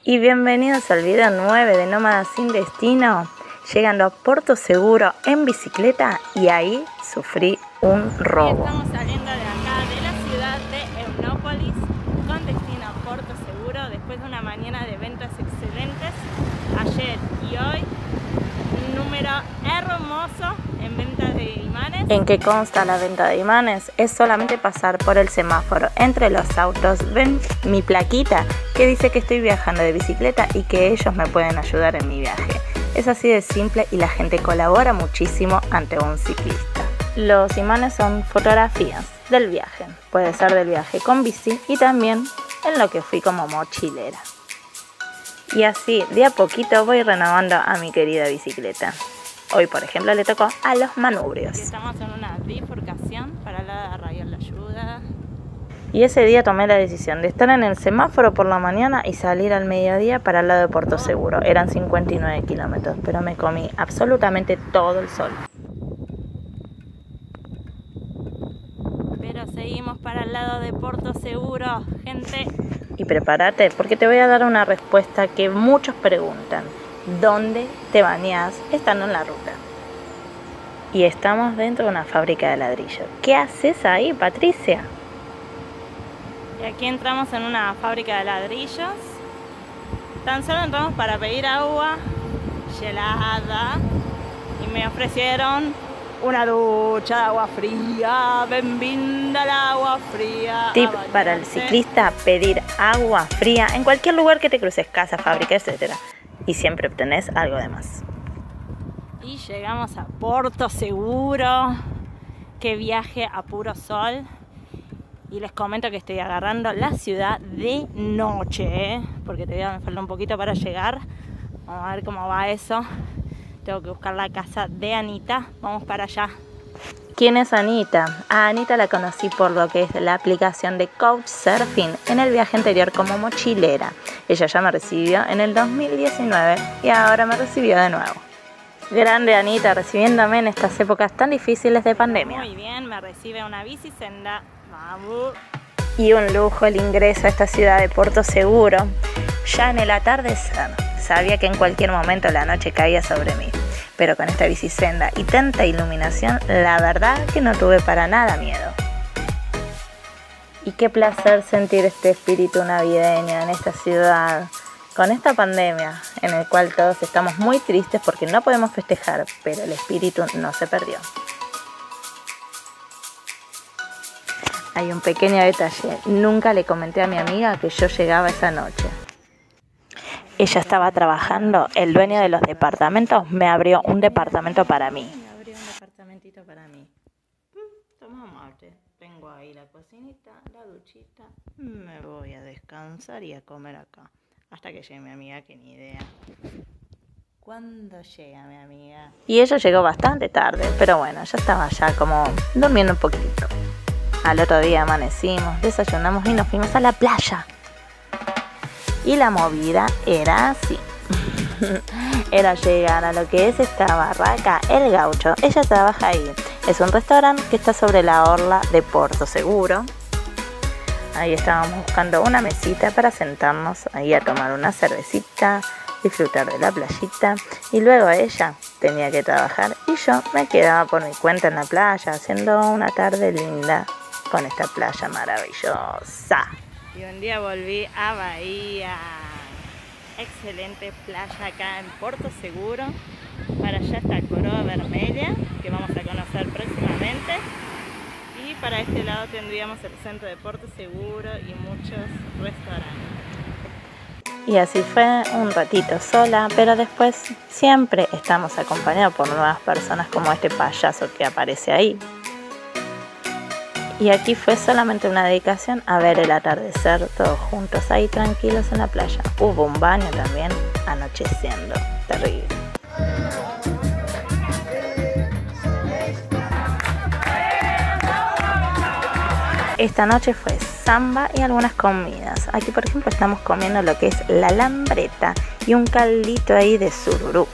Y bienvenidos al video 9 de Nómadas sin Destino, llegando a Puerto Seguro en bicicleta y ahí sufrí un robo. Estamos saliendo de acá, de la ciudad de Eunópolis, con destino a Puerto Seguro, después de una mañana de ventas excelentes, ayer y hoy, un número hermoso en ventas de imanes. ¿En qué consta la venta de imanes? Es solamente pasar por el semáforo entre los autos, ven mi plaquita que dice que estoy viajando de bicicleta y que ellos me pueden ayudar en mi viaje. Es así de simple y la gente colabora muchísimo ante un ciclista. Los imanes son fotografías del viaje, puede ser del viaje con bici y también en lo que fui como mochilera. Y así de a poquito voy renovando a mi querida bicicleta. Hoy, por ejemplo, le tocó a los manubrios. Estamos en una bifurcación para la Arrayal La Ayuda. Y ese día tomé la decisión de estar en el semáforo por la mañana y salir al mediodía para el lado de Puerto Seguro. Eran 59 kilómetros, pero me comí absolutamente todo el sol. Pero seguimos para el lado de Puerto Seguro, gente. Y prepárate, porque te voy a dar una respuesta que muchos preguntan. ¿Dónde te bañás estando en la ruta? Y estamos dentro de una fábrica de ladrillo. ¿Qué haces ahí, Patricia? Y aquí entramos en una fábrica de ladrillos. Tan solo entramos para pedir agua helada y me ofrecieron una ducha de agua fría. Bienvenida al agua fría. Tip para el ciclista: pedir agua fría en cualquier lugar que te cruces, casa, fábrica, etc. Y siempre obtenés algo de más. Y llegamos a Puerto Seguro. Qué viaje a puro sol. Y les comento que estoy agarrando la ciudad de noche, porque todavía me falta un poquito para llegar. Vamos a ver cómo va eso. Tengo que buscar la casa de Anita. Vamos para allá. ¿Quién es Anita? A Anita la conocí por lo que es la aplicación de Couchsurfing en el viaje anterior como mochilera. Ella ya me recibió en el 2019 y ahora me recibió de nuevo. Grande Anita, recibiéndome en estas épocas tan difíciles de pandemia. Muy bien, me recibe una bicisenda. Vamos. Y un lujo el ingreso a esta ciudad de Puerto Seguro. Ya en el atardecer, sabía que en cualquier momento la noche caía sobre mí. Pero con esta bicisenda y tanta iluminación, la verdad que no tuve para nada miedo. Y qué placer sentir este espíritu navideño en esta ciudad, con esta pandemia en el cual todos estamos muy tristes porque no podemos festejar, pero el espíritu no se perdió. Hay un pequeño detalle, nunca le comenté a mi amiga que yo llegaba esa noche. Ella estaba trabajando, el dueño de los departamentos me abrió un departamento para mí. Me abrió un departamentito para mí. Toma mate. Tengo ahí la cocinita, la duchita. Me voy a descansar y a comer acá. Hasta que llegue mi amiga, que ni idea. ¿Cuándo llega mi amiga? Y ella llegó bastante tarde, pero bueno, ya estaba ya como durmiendo un poquito. Al otro día amanecimos, desayunamos y nos fuimos a la playa. Y la movida era así. Era llegar a lo que es esta barraca, El Gaucho. Ella trabaja ahí. Es un restaurante que está sobre la orla de Puerto Seguro. Ahí estábamos buscando una mesita para sentarnos ahí a tomar una cervecita, disfrutar de la playita. Y luego ella tenía que trabajar y yo me quedaba por mi cuenta en la playa, haciendo una tarde linda con esta playa maravillosa. Y un día volví a Bahía. Excelente playa acá en Puerto Seguro. Para allá está Coroa Vermelha, que vamos a conocer próximamente. Y para este lado tendríamos el centro de Puerto Seguro y muchos restaurantes. Y así fue un ratito sola, pero después siempre estamos acompañados por nuevas personas como este payaso que aparece ahí. Y aquí fue solamente una dedicación a ver el atardecer todos juntos ahí tranquilos en la playa. Hubo un baño también anocheciendo, terrible. Esta noche fue samba y algunas comidas. Aquí por ejemplo estamos comiendo lo que es la lambreta y un caldito ahí de sururú.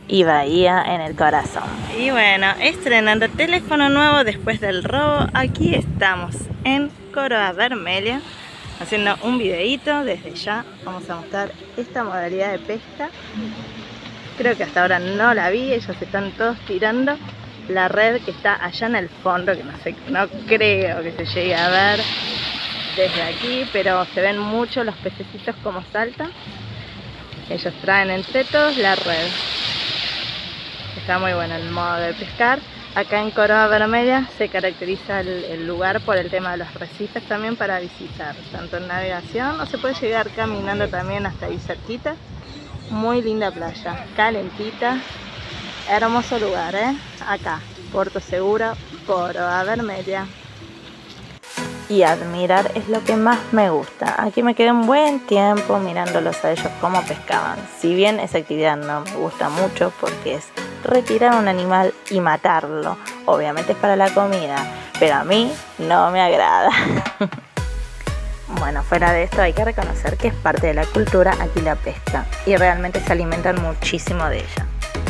y Bahía en el corazón. Y bueno, estrenando teléfono nuevo después del robo, aquí estamos en Coroa Vermelha haciendo un videíto. Desde ya vamos a mostrar esta modalidad de pesca. Creo que hasta ahora no la vi, ellos están todos tirando la red que está allá en el fondo, que no creo que se llegue a ver desde aquí, pero se ven mucho los pececitos como saltan. Ellos traen entre todos la red. Está muy bueno el modo de pescar. Acá en Coroa Vermelha se caracteriza el lugar por el tema de los arrecifes también para visitar, tanto en navegación o se puede llegar caminando también hasta ahí cerquita. Muy linda playa, calentita, hermoso lugar, acá, Puerto Seguro, Coroa Vermelha. Y admirar es lo que más me gusta. Aquí me quedé un buen tiempo mirándolos a ellos cómo pescaban. Si bien esa actividad no me gusta mucho porque es retirar un animal y matarlo. Obviamente es para la comida, pero a mí no me agrada. Bueno, fuera de esto hay que reconocer que es parte de la cultura aquí la pesca y realmente se alimentan muchísimo de ella.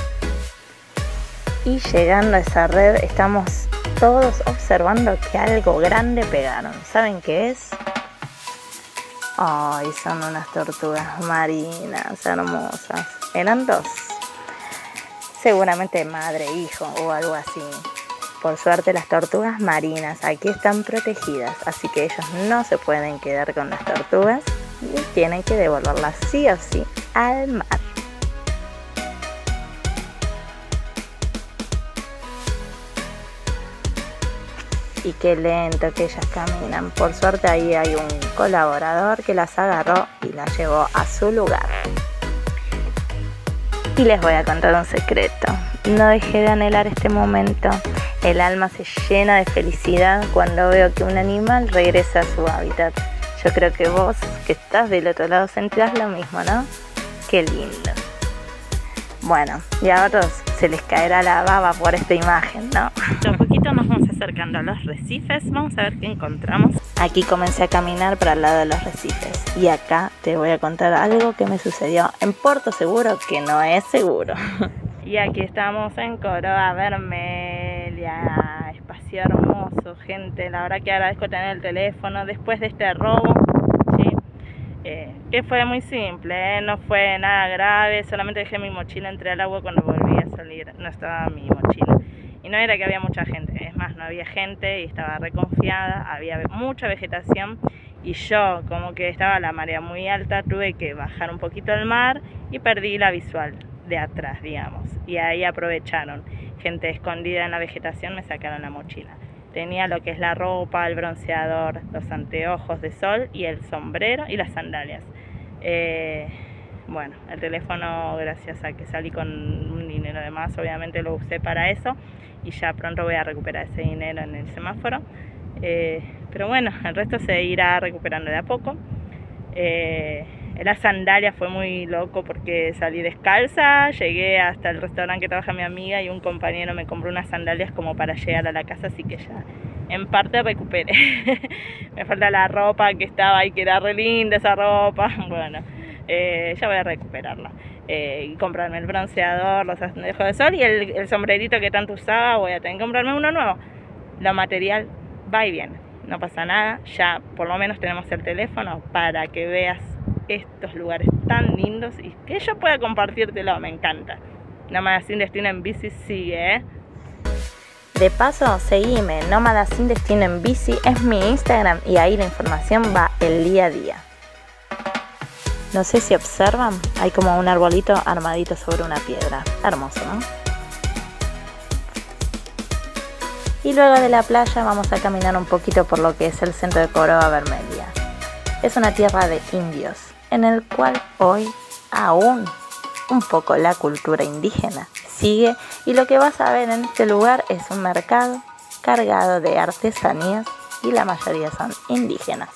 Y llegando a esa red estamos todos observando que algo grande pegaron. ¿Saben qué es? Ay, son unas tortugas marinas hermosas. Eran dos. Seguramente madre e hijo o algo así. Por suerte las tortugas marinas aquí están protegidas, así que ellos no se pueden quedar con las tortugas y tienen que devolverlas sí o sí al mar. Y qué lento que ellas caminan. Por suerte ahí hay un colaborador que las agarró y las llevó a su lugar. Y les voy a contar un secreto. No dejé de anhelar este momento. El alma se llena de felicidad cuando veo que un animal regresa a su hábitat. Yo creo que vos, que estás del otro lado, sentirás lo mismo, ¿no? Qué lindo. Bueno, y a otros se les caerá la baba por esta imagen, ¿no? De a poquito nos vamos acercando a los recifes. Vamos a ver qué encontramos. Aquí comencé a caminar para el lado de los recifes. Y acá te voy a contar algo que me sucedió en Puerto Seguro, que no es seguro. Y aquí estamos en Coroa Vermelha. Espacio hermoso, gente. La verdad que agradezco tener el teléfono después de este robo, ¿sí? Que fue muy simple, no fue nada grave. Solamente dejé mi mochila entre el agua cuando volví a salir. No estaba mi mochila. Y no era que había mucha gente, es más, no había gente y estaba reconfiada, había mucha vegetación y yo, como que estaba la marea muy alta, tuve que bajar un poquito el mar y perdí la visual de atrás, digamos. Y ahí aprovecharon, gente escondida en la vegetación, me sacaron la mochila. Tenía lo que es la ropa, el bronceador, los anteojos de sol y el sombrero y las sandalias. Bueno, el teléfono, gracias a que salí con un dinero de más, obviamente lo usé para eso y ya pronto voy a recuperar ese dinero en el semáforo. Pero bueno, el resto se irá recuperando de a poco. La sandalia fue muy loco porque salí descalza, llegué hasta el restaurante que trabaja mi amiga y un compañero me compró unas sandalias como para llegar a la casa, así que ya en parte recuperé. Me falta la ropa que estaba ahí, que era re linda esa ropa. Bueno, ya voy a recuperarla. Y comprarme el bronceador, los anteojos de sol y el sombrerito que tanto usaba. Voy a tener que comprarme uno nuevo. Lo material va y viene, no pasa nada. Ya por lo menos tenemos el teléfono para que veas estos lugares tan lindos y que yo pueda compartírtelo. Me encanta. Nómada Sin Destino en Bici sigue, De paso, seguime, Nómada Sin Destino en Bici es mi Instagram y ahí la información va el día a día. No sé si observan, hay como un arbolito armadito sobre una piedra. Hermoso, ¿no? Y luego de la playa vamos a caminar un poquito por lo que es el centro de Coroa Vermelha. Es una tierra de indios, en el cual hoy aún un poco la cultura indígena sigue, y lo que vas a ver en este lugar es un mercado cargado de artesanías y la mayoría son indígenas.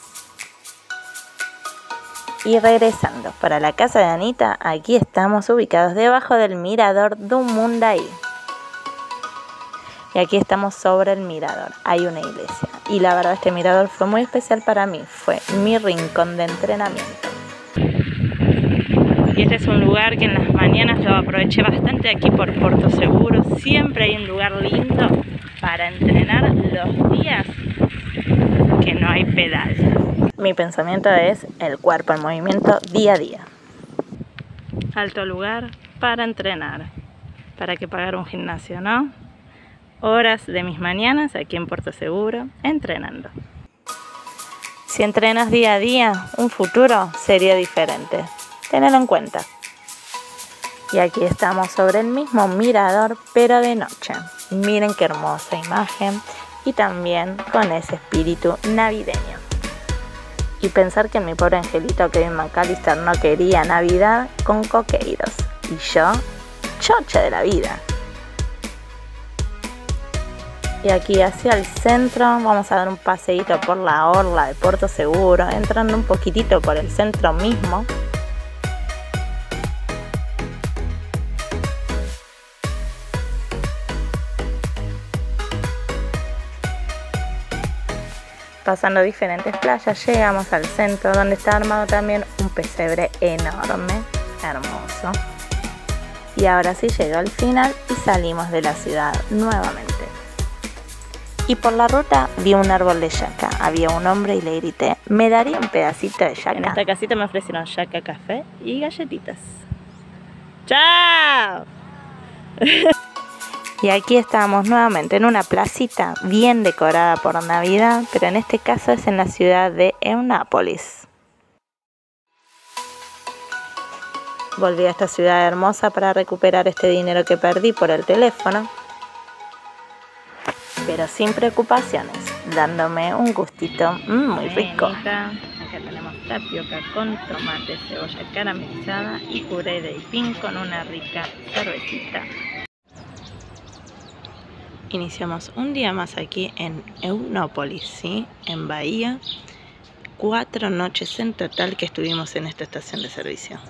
Y regresando para la casa de Anita, aquí estamos ubicados debajo del mirador Dumundaí. Y aquí estamos sobre el mirador, hay una iglesia. Y la verdad este mirador fue muy especial para mí, fue mi rincón de entrenamiento. Y este es un lugar que en las mañanas lo aproveché bastante aquí por Puerto Seguro. Siempre hay un lugar lindo para entrenar los días que no hay pedal. Mi pensamiento es el cuerpo en movimiento día a día. Alto lugar para entrenar. ¿Para qué pagar un gimnasio, no? Horas de mis mañanas aquí en Puerto Seguro entrenando. Si entrenas día a día, un futuro sería diferente. Tenedlo en cuenta. Y aquí estamos sobre el mismo mirador, pero de noche. Miren qué hermosa imagen y también con ese espíritu navideño. Y pensar que mi pobre angelito Kevin McAllister no quería Navidad con coqueiros. Y yo, chocha de la vida. Y aquí hacia el centro vamos a dar un paseíto por la orla de Puerto Seguro, entrando un poquitito por el centro mismo. Pasando diferentes playas, llegamos al centro donde está armado también un pesebre enorme, hermoso. Y ahora sí llegó el final y salimos de la ciudad nuevamente. Y por la ruta vi un árbol de yaca, había un hombre y le grité, ¿me daría un pedacito de yaca? En esta casita me ofrecieron yaca, café y galletitas. ¡Chao! Y aquí estamos nuevamente en una placita bien decorada por Navidad, pero en este caso es en la ciudad de Eunápolis. Volví a esta ciudad hermosa para recuperar este dinero que perdí por el teléfono, pero sin preocupaciones, dándome un gustito muy rico. Acá tenemos tapioca con tomate, cebolla caramelizada y puré de pin con una rica cervecita. Iniciamos un día más aquí en Eunápolis, ¿sí? En Bahía. 4 noches en total que estuvimos en esta estación de servicio.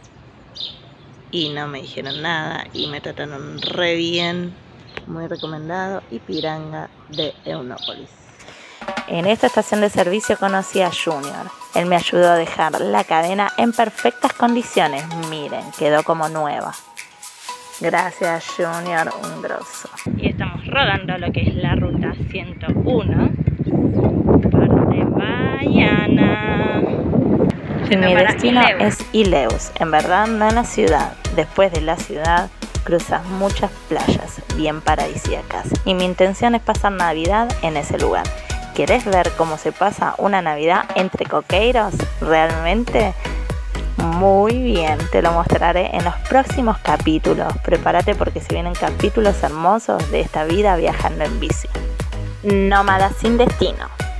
Y no me dijeron nada y me trataron re bien. Muy recomendado. Y piranga de Eunápolis. En esta estación de servicio conocí a Junior. Él me ayudó a dejar la cadena en perfectas condiciones. Miren, quedó como nueva. Gracias Junior, un grosso. Y estamos rodando lo que es la ruta 101 parte Baiana. Mi destino es Ileus, en verdad no en la ciudad. Después de la ciudad cruzas muchas playas bien paradisíacas y mi intención es pasar Navidad en ese lugar. ¿Querés ver cómo se pasa una Navidad entre coqueiros? Realmente muy bien, te lo mostraré en los próximos capítulos. Prepárate porque se vienen capítulos hermosos de esta vida viajando en bici. Nómada sin destino.